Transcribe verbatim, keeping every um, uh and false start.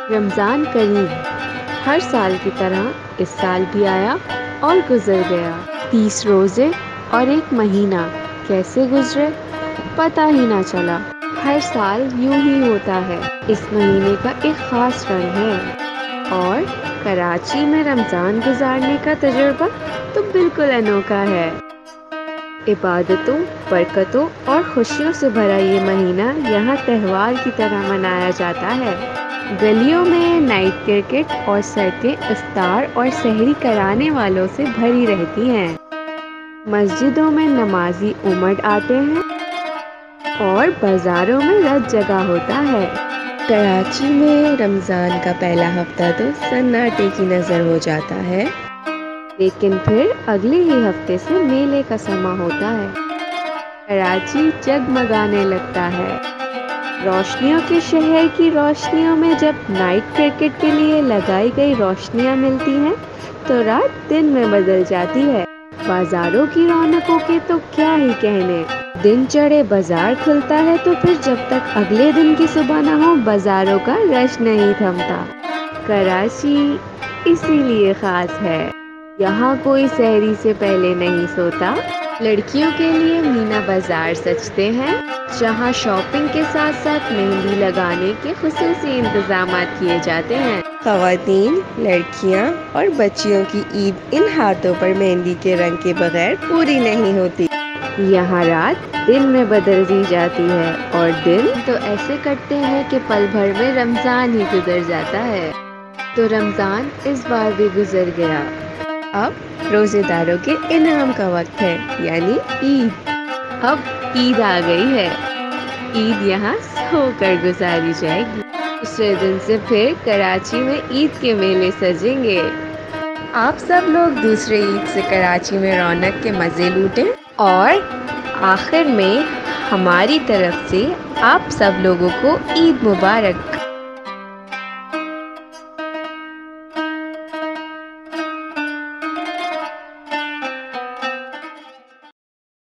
رمضان قریب، ہر سال کی طرح اس سال بھی آیا اور گزر گیا۔ تیس روزے اور ایک مہینہ کیسے گزرے پتہ ہی نہ چلا۔ ہر سال یوں ہی ہوتا ہے۔ اس مہینے کا ایک خاص رنگ ہے اور کراچی میں رمضان گزارنے کا تجربہ تو بالکل انوکھا ہے۔ عبادتوں، برکتوں اور خوشیوں سے بھرا یہ مہینہ یہاں تہوار کی طرح منایا جاتا ہے۔ گلیوں میں نائٹ کرکٹ اور سڑکیں افطار اور سحری کرانے والوں سے بھری رہتی ہیں۔ مسجدوں میں نمازی امٹ آتے ہیں اور بازاروں میں رت جگہ ہوتا ہے۔ کراچی میں رمضان کا پہلا ہفتہ تو سناٹے کی نظر ہو جاتا ہے، لیکن پھر اگلے ہی ہفتے سے میلے کا سماں ہوتا ہے۔ کراچی جگمگانے لگتا ہے۔ روشنیوں کے شہر کی روشنیوں میں جب نائٹ کرکٹ کے لیے لگائی گئی روشنیاں ملتی ہیں تو رات دن میں بدل جاتی ہے۔ بازاروں کی رونقوں کے تو کیا ہی کہنے۔ دن چڑھے بازار کھلتا ہے تو پھر جب تک اگلے دن کی صبح نہ ہو بازاروں کا رش نہیں تھمتا۔ کراچی اسی لیے خاص ہے۔ یہاں کوئی سحری سے پہلے نہیں سوتا۔ لڑکیوں کے لیے مینا بازار سجتے ہیں، جہاں شاپنگ کے ساتھ ساتھ مہندی لگانے کے خصوصی انتظامات کیے جاتے ہیں۔ خواتین، لڑکیاں اور بچیوں کی عید ان ہاتھوں پر مہندی کے رنگ کے بغیر پوری نہیں ہوتی۔ یہاں رات دن میں بدل دی جاتی ہے اور دن تو ایسے کٹتے ہیں کہ پل بھر میں رمضان ہی گزر جاتا ہے۔ تو رمضان اس بار بھی گزر گیا۔ اب روزے داروں کے انعام کا وقت ہے، یعنی عید۔ اب عید آ گئی ہے۔ عید یہاں سو کر گزاری جائے گی۔ دوسرے دن سے پھر کراچی میں عید کے میلے سجیں گے۔ آپ سب لوگ دوسرے عید سے کراچی میں رونق کے مزے لوٹیں اور آخر میں ہماری طرف سے آپ سب لوگوں کو عید مبارک۔